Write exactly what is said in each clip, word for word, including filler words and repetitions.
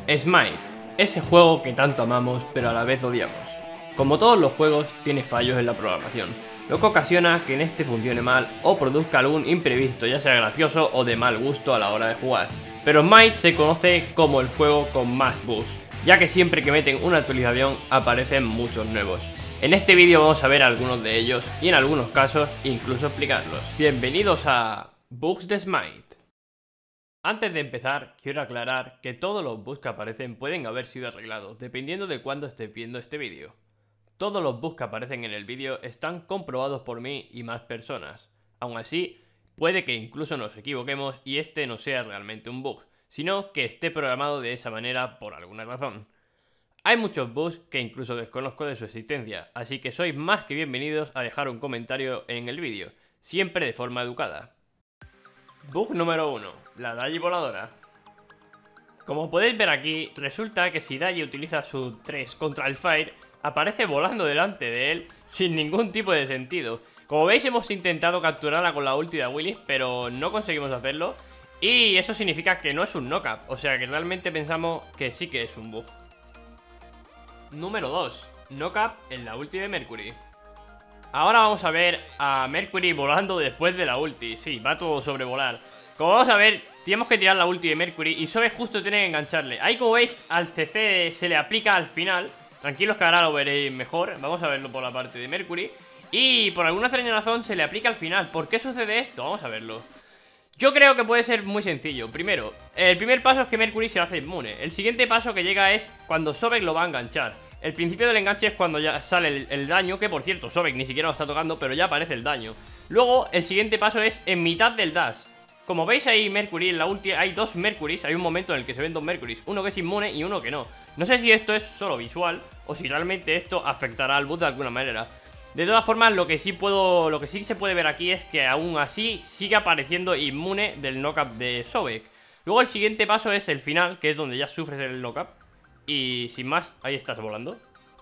Smite, ese juego que tanto amamos pero a la vez odiamos. Como todos los juegos, tiene fallos en la programación, lo que ocasiona que en este funcione mal o produzca algún imprevisto, ya sea gracioso o de mal gusto a la hora de jugar. Pero Smite se conoce como el juego con más bugs, ya que siempre que meten una actualización aparecen muchos nuevos. En este vídeo vamos a ver algunos de ellos y en algunos casos incluso explicarlos. Bienvenidos a Bugs de Smite. Antes de empezar, quiero aclarar que todos los bugs que aparecen pueden haber sido arreglados, dependiendo de cuándo estés viendo este vídeo. Todos los bugs que aparecen en el vídeo están comprobados por mí y más personas. Aún así, puede que incluso nos equivoquemos y este no sea realmente un bug, sino que esté programado de esa manera por alguna razón. Hay muchos bugs que incluso desconozco de su existencia, así que sois más que bienvenidos a dejar un comentario en el vídeo, siempre de forma educada. Bug número uno. La Dayi voladora. Como podéis ver aquí, resulta que si Dayi utiliza su tres contra el Fire, aparece volando delante de él sin ningún tipo de sentido. Como veis, hemos intentado capturarla con la ulti de Willis, pero no conseguimos hacerlo. Y eso significa que no es un knock-up, o sea que realmente pensamos que sí que es un bug. Número dos. Knock-up en la ulti de Mercury. Ahora vamos a ver a Mercury volando después de la ulti. Sí, va todo sobrevolar. Como vamos a ver, tenemos que tirar la ulti de Mercury y Sobe justo tiene que engancharle. Ahí, como veis, al C C se le aplica al final. Tranquilos que ahora lo veréis mejor. Vamos a verlo por la parte de Mercury. Y por alguna extraña razón se le aplica al final. ¿Por qué sucede esto? Vamos a verlo. Yo creo que puede ser muy sencillo. Primero, el primer paso es que Mercury se hace inmune. El siguiente paso que llega es cuando Sobek lo va a enganchar. El principio del enganche es cuando ya sale el, el daño, que por cierto, Sobek ni siquiera lo está tocando, pero ya aparece el daño. Luego, el siguiente paso es en mitad del dash. Como veis ahí, Mercury, en la ulti hay dos Mercurys. Hay un momento en el que se ven dos Mercurys, uno que es inmune y uno que no. No sé si esto es solo visual o si realmente esto afectará al bot de alguna manera. De todas formas, lo que sí puedo, lo que sí se puede ver aquí es que aún así sigue apareciendo inmune del knockup de Sobek. Luego el siguiente paso es el final, que es donde ya sufres el knockup. Y sin más, ahí estás volando.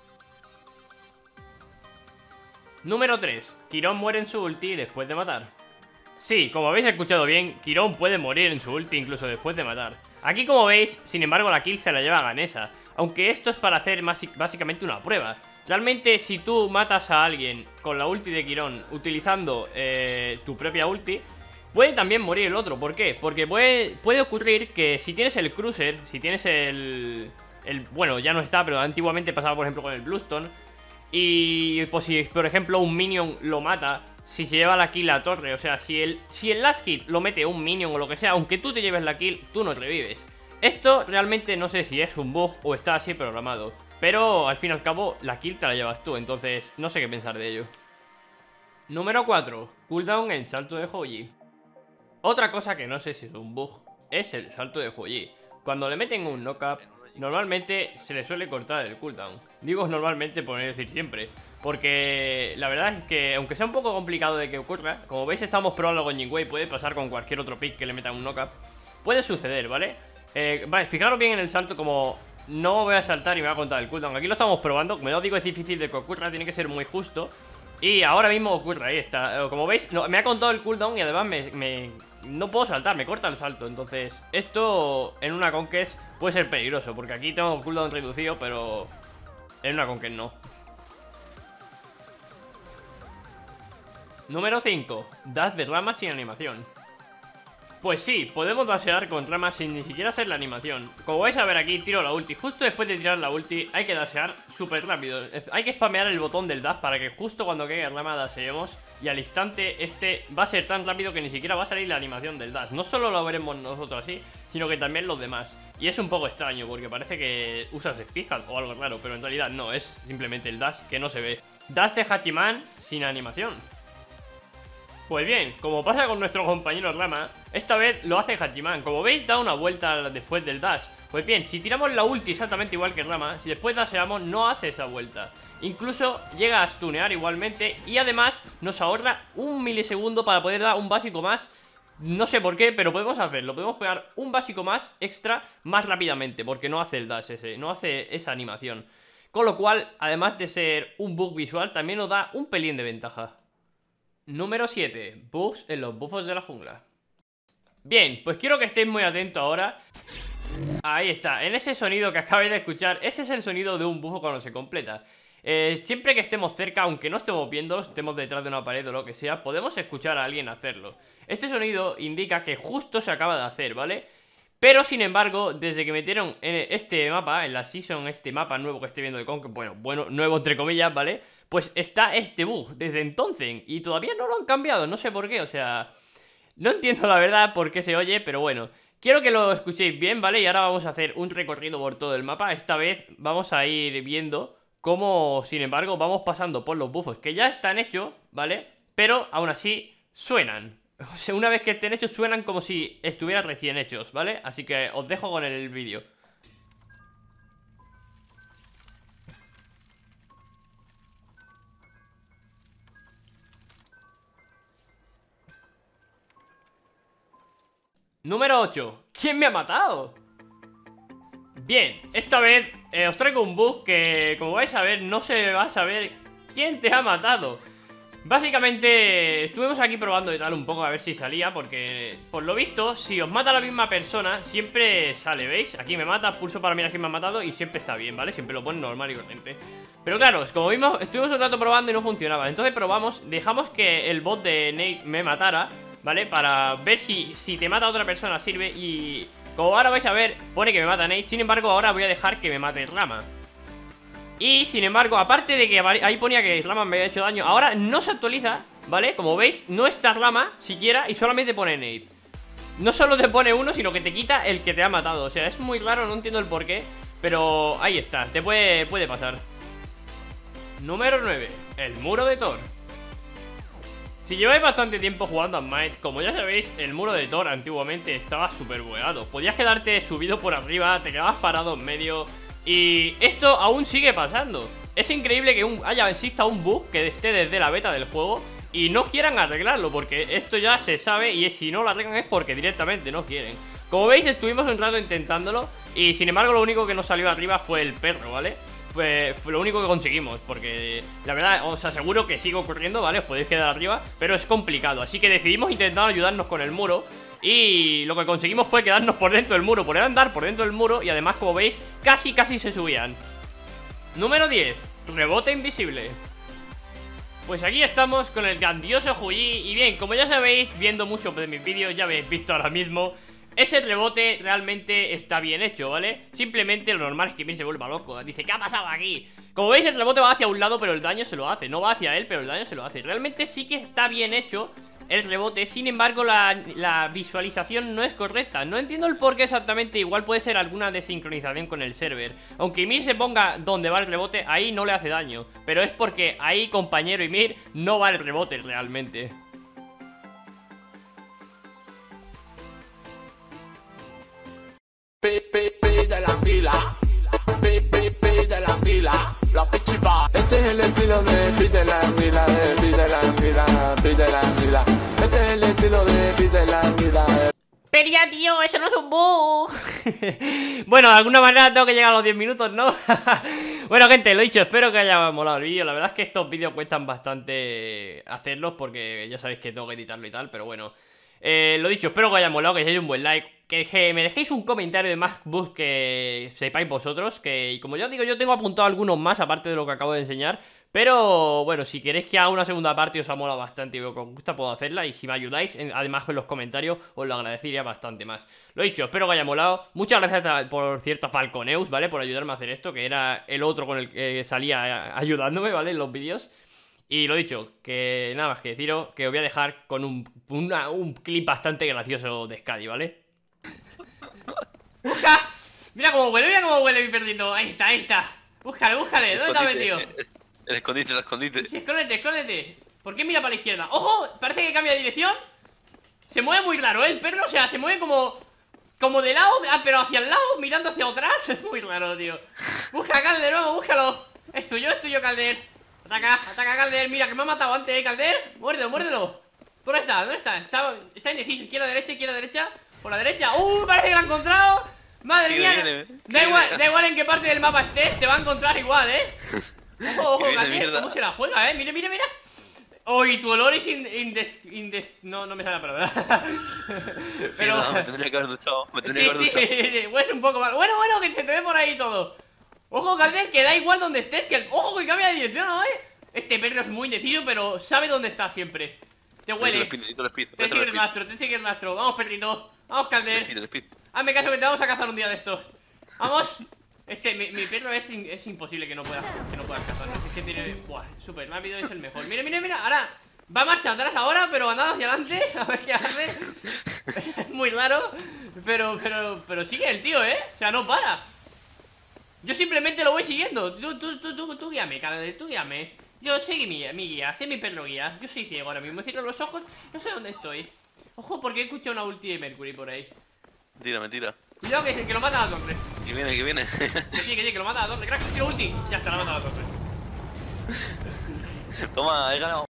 Número tres. Quirón muere en su ulti después de matar. Sí, como habéis escuchado bien, Quirón puede morir en su ulti incluso después de matar. Aquí, como veis, sin embargo la kill se la lleva Ganesha, aunque esto es para hacer básicamente una prueba. Realmente, si tú matas a alguien con la ulti de Quirón utilizando eh, tu propia ulti, puede también morir el otro. ¿Por qué? Porque puede, puede ocurrir que si tienes el cruiser, si tienes el... El, bueno, ya no está, pero antiguamente pasaba por ejemplo con el Bluestone. Y pues si por ejemplo un minion lo mata, si se lleva la kill la torre, o sea, si el, si el last hit lo mete un minion o lo que sea, aunque tú te lleves la kill, tú no revives. Esto realmente no sé si es un bug o está así programado, pero al fin y al cabo la kill te la llevas tú, entonces no sé qué pensar de ello. Número cuatro. Cooldown en salto de Hou-Yi. Otra cosa que no sé si es un bug es el salto de Hou-Yi. Cuando le meten un knockup, normalmente se le suele cortar el cooldown. Digo normalmente por no decir siempre, porque la verdad es que aunque sea un poco complicado de que ocurra, como veis estamos probando con Jingwei, puede pasar con cualquier otro pick que le metan un knockup. Puede suceder, ¿vale? Eh, vale, fijaros bien en el salto, como no voy a saltar y me va a contar el cooldown. Aquí lo estamos probando, como os digo es difícil de que ocurra, tiene que ser muy justo. Y ahora mismo ocurre, ahí está. Como veis, no, me ha contado el cooldown y además me, me, no puedo saltar, me corta el salto. Entonces, esto en una Conquest puede ser peligroso, porque aquí tengo cooldown reducido, pero en una Conquest no. Número cinco. Dash de rama sin animación. Pues sí, podemos dashear con ramas sin ni siquiera hacer la animación. Como vais a ver aquí, tiro la ulti. Justo después de tirar la ulti hay que dashear súper rápido. Hay que spamear el botón del dash para que justo cuando caiga rama dasheemos. Y al instante este va a ser tan rápido que ni siquiera va a salir la animación del dash. No solo lo veremos nosotros así, sino que también los demás. Y es un poco extraño porque parece que usas Speedhand o algo raro, pero en realidad no, es simplemente el dash que no se ve. Dash de Hachiman sin animación. Pues bien, como pasa con nuestro compañero Rama, esta vez lo hace Hachiman. Como veis, da una vuelta después del dash. Pues bien, si tiramos la ulti exactamente igual que Rama, si después dasheamos, no hace esa vuelta. Incluso llega a stunear igualmente y además nos ahorra un milisegundo para poder dar un básico más. No sé por qué, pero podemos hacerlo. Podemos pegar un básico más extra más rápidamente, porque no hace el dash ese, no hace esa animación. Con lo cual, además de ser un bug visual, también nos da un pelín de ventaja. Número siete. Bugs en los buffos de la jungla. Bien, pues quiero que estéis muy atentos ahora. Ahí está, en ese sonido que acabáis de escuchar, ese es el sonido de un bufo cuando se completa. eh, Siempre que estemos cerca, aunque no estemos viendo, estemos detrás de una pared o lo que sea, podemos escuchar a alguien hacerlo. Este sonido indica que justo se acaba de hacer, ¿vale? Pero sin embargo, desde que metieron en este mapa, en la season, este mapa nuevo que estoy viendo de Conquer, bueno, bueno, nuevo entre comillas, ¿vale? Pues está este bug desde entonces y todavía no lo han cambiado, no sé por qué, o sea... No entiendo la verdad por qué se oye, pero bueno... Quiero que lo escuchéis bien, ¿vale? Y ahora vamos a hacer un recorrido por todo el mapa. Esta vez vamos a ir viendo cómo, sin embargo, vamos pasando por los bufos que ya están hechos, ¿vale? Pero aún así suenan. O sea, una vez que estén hechos suenan como si estuvieran recién hechos, ¿vale? Así que os dejo con el vídeo. Número ocho. ¿Quién me ha matado? Bien, esta vez eh, os traigo un bug que, como vais a ver, no se va a saber quién te ha matado. Básicamente, estuvimos aquí probando y tal un poco a ver si salía, porque por lo visto, si os mata la misma persona, siempre sale, ¿veis? Aquí me mata, pulso para mirar quién me ha matado y siempre está bien, ¿vale? Siempre lo pone normal y corriente. Pero claro, como vimos, estuvimos un rato probando y no funcionaba. Entonces probamos, dejamos que el bot de Nate me matara, ¿vale? Para ver si, si te mata a otra persona sirve y... Como ahora vais a ver, pone que me mata Nate. Sin embargo, ahora voy a dejar que me mate Rama. Y sin embargo, aparte de que ahí ponía que Rama me había hecho daño, ahora no se actualiza, ¿vale? Como veis, no está Rama siquiera y solamente pone Nate. No solo te pone uno, sino que te quita el que te ha matado. O sea, es muy raro, no entiendo el porqué. Pero ahí está, te puede, puede pasar. Número nueve, el muro de Thor. Si lleváis bastante tiempo jugando a Smite, como ya sabéis, el muro de Thor antiguamente estaba súper bugueado. Podías quedarte subido por arriba, te quedabas parado en medio. Y esto aún sigue pasando. Es increíble que un, haya, exista un bug que esté desde la beta del juego y no quieran arreglarlo, porque esto ya se sabe y si no lo arreglan es porque directamente no quieren. Como veis, estuvimos un rato intentándolo y sin embargo lo único que nos salió arriba fue el perro, ¿vale? Fue, fue lo único que conseguimos, porque la verdad os aseguro que sigue ocurriendo, ¿vale? Os podéis quedar arriba, pero es complicado. Así que decidimos intentar ayudarnos con el muro y lo que conseguimos fue quedarnos por dentro del muro, poder andar por dentro del muro y además, como veis, casi casi se subían. Número diez, rebote invisible. Pues aquí estamos con el grandioso Huyi. Y bien, como ya sabéis, viendo muchos de mis vídeos, ya habéis visto ahora mismo, ese rebote realmente está bien hecho, ¿vale? Simplemente lo normal es que Mir se vuelva loco. Dice, ¿qué ha pasado aquí? Como veis, el rebote va hacia un lado, pero el daño se lo hace. No va hacia él, pero el daño se lo hace. Realmente sí que está bien hecho el rebote. Sin embargo, la, la visualización no es correcta. No entiendo el por qué exactamente. Igual puede ser alguna desincronización con el server. Aunque Mir se ponga donde va el rebote, ahí no le hace daño. Pero es porque ahí, compañero y Mir, no va el rebote realmente. Pi, pi, pi de la pila, pi, pi, pi de la pila, la pichipa. Este es el estilo de pi de la pila, de pi de la pila, pi de la pila. Este es el estilo de pi de la pila. Pero ya, tío, eso no es un bug. Bueno, de alguna manera tengo que llegar a los diez minutos, ¿no? Bueno, gente, lo dicho, espero que haya molado el vídeo. La verdad es que estos vídeos cuestan bastante hacerlos porque ya sabéis que tengo que editarlo y tal, pero bueno. Eh, lo dicho, espero que haya molado, que dejéis un buen like, que, que me dejéis un comentario de más bugs que sepáis vosotros, que y como ya os digo, yo tengo apuntado algunos más aparte de lo que acabo de enseñar. Pero bueno, si queréis que haga una segunda parte y os ha molado bastante y veo que os gusta, puedo hacerla. Y si me ayudáis, en, además en los comentarios, os lo agradecería bastante más. Lo dicho, espero que haya molado. Muchas gracias, a, por cierto, a Falconeus, ¿vale? Por ayudarme a hacer esto, que era el otro con el que salía ayudándome, ¿vale? En los vídeos. Y lo dicho, que nada más que deciros que os voy a dejar con un, una, un clip bastante gracioso de Skadi, ¿vale? ¡Busca! Mira cómo huele, mira cómo huele mi perrito. Ahí está, ahí está. Búscale, búscale. ¿Dónde está metido? El escondite, el escondite. Sí, escóndete, escóndete. ¿Por qué mira para la izquierda? ¡Ojo! Parece que cambia de dirección. Se mueve muy raro, ¿eh? El perro, o sea, se mueve como... Como de lado, pero hacia el lado, mirando hacia atrás. Es muy raro, tío. Busca a Calder, vamos, búscalo. Es tuyo, es tuyo, Calder. Ataca, ataca a Calder. Mira, que me ha matado antes, ¿eh, Calder? Muérdelo, muérdelo. ¿Dónde está? ¿Dónde está? Está, está indeciso. Izquierda, derecha, izquierda, derecha. Por la derecha. ¡Uh! Parece que lo ha encontrado. Madre mía. Da igual, da igual en qué parte del mapa estés, te va a encontrar igual, ¿eh? Ojo, ojo, Calder, cómo se la juega, eh. Mira, mira, mira. Uy, tu olor es indes... indes... No, no me sale la palabra. Pero... Mierda, me tendría que haber duchado. Me tendría Sí, que haber sí, duchado. huele un poco mal. Bueno, bueno, que se te ve por ahí todo. Ojo, Calder, que da igual donde estés, que el... Ojo, que cambia de dirección, ¿no, eh? Este perro es muy indeciso, pero sabe dónde está siempre. Te huele. Te lo despido, Te sigue el rastro, te sigue el rastro. Vamos, perrito. Vamos, Calder. Hazme caso que te vamos a cazar un día de estos. Vamos. Este, mi, mi perro es, in- es imposible que no pueda que no pueda cazar. Es que tiene... Buah, súper rápido, es el mejor. Mira, mira, mira, ahora va marcha atrás ahora, pero andando hacia adelante. A ver qué hace. Es muy raro. Pero, pero, pero sigue el tío, ¿eh? O sea, no para. Yo simplemente lo voy siguiendo. Tú, tú, tú, tú, tú guíame, Calder, tú guíame. Yo seguí mi, mi guía, sé mi perro guía. Yo soy ciego ahora mismo, cierro los ojos. No sé dónde estoy. Ojo, porque he escuchado una ulti de Mercury por ahí. Mentira, mentira. Cuidado que, que lo mata a la torre. Que viene, que viene. Que sí, que sí, que lo mata a la torre. Crack, tiro ulti. Ya está, la mata a la torre. Toma, he ganado.